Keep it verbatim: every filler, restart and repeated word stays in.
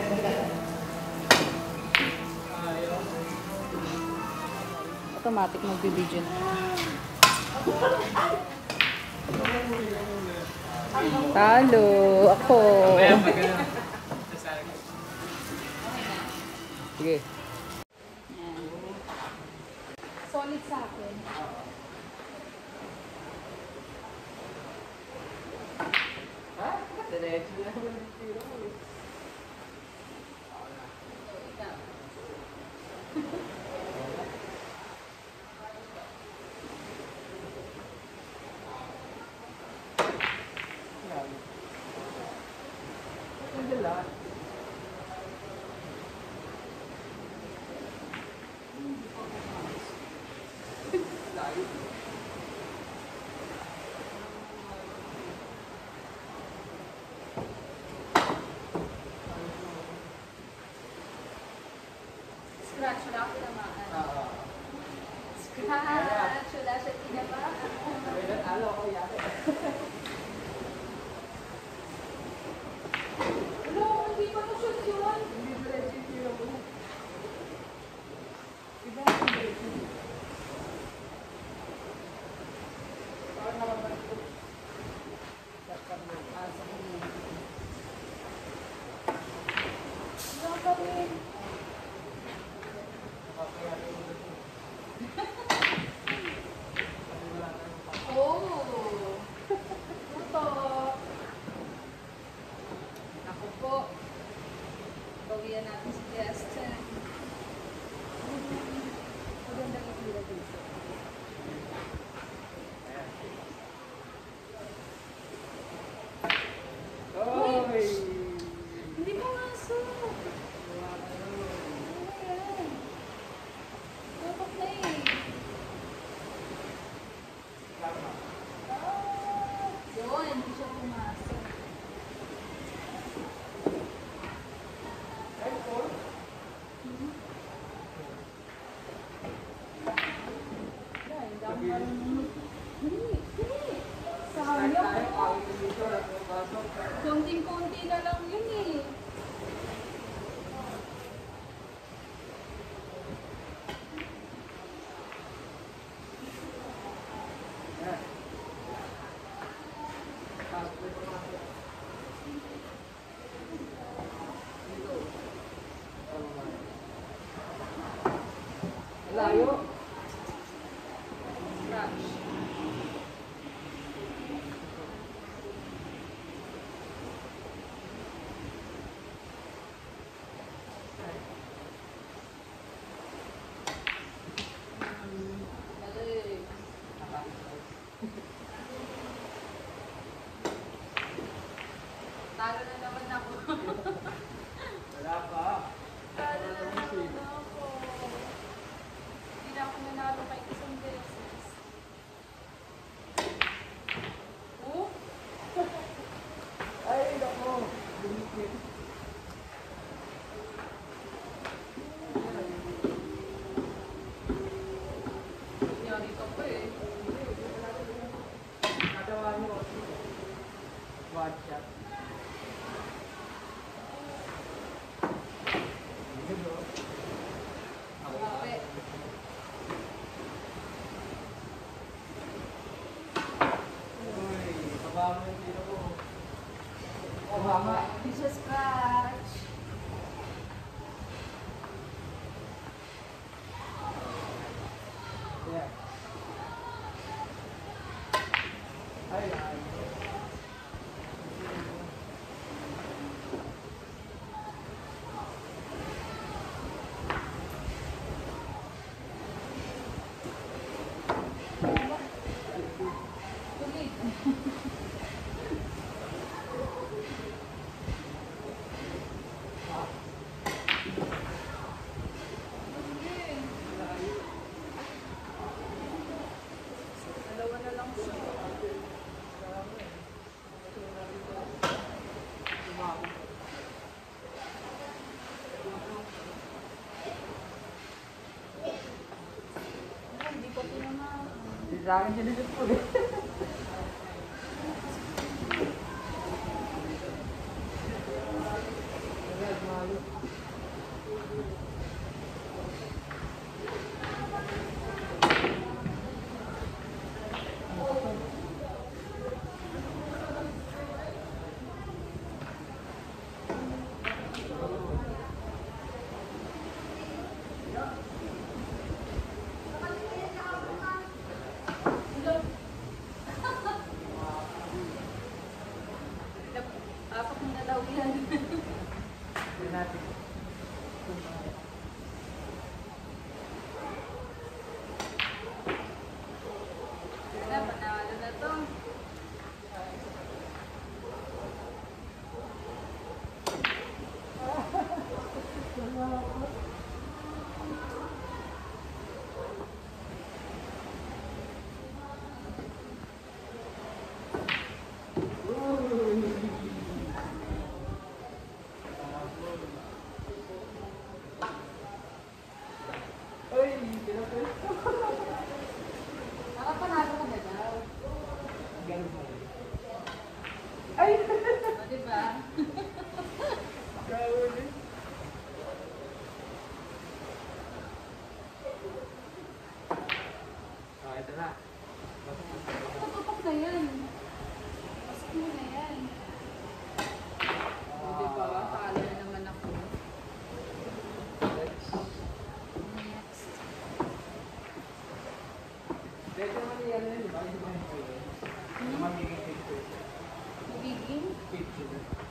Automatic magbibidyo na. Talo! Ako! Sige. Solid sa akin. Ha? Diretso na. Scratch, wala ako tinamaan. Scratch, wala siya tinamaan. Ano ako yate? Hello, hindi pa na-shoot yun. Hindi pa na-shoot yun. Iba ang diretso. Parang nakabalik ko. Dapat mo. Asa ko mo. Wala ka rin. Oh! Ito. Ako po. Bawian natin si Justin. Magandang itira dito. Oy! Hindi pa masok. Konting-konti na lang yun eh. Layo. Scratch. Talo na naman ako. Wala pa. Talo na naman ako. Hindi na ako nanalo kahit isang beses. Oh? Ay, nako. Dumikit. Yarito ko eh. Nagawa niyo. One shot. Grabe. Uy, baba mo yung tiro ko. Oh, mama. Hindi siya scratch. Yeah. Ay, ay. Tulig. Dalawa na lang siya. Hindi pa ito naman. Sa akin siya po eh. tayo. Apak mo na daw yan. Tignan natin. Wala, panalo na to. Ay, pinapit. Nakapanalo ka na daw. Ganun mo. Ay! O, diba? Gawin eh. Ah, ito na. Tututok na yan. Pasok mo na yan. O, diba? Talo na naman ako. Next. Next. Pwede naman yan yun, di ba? Hindi ba yung pwede? Hmm? Magiging picture. Magiging? Picture.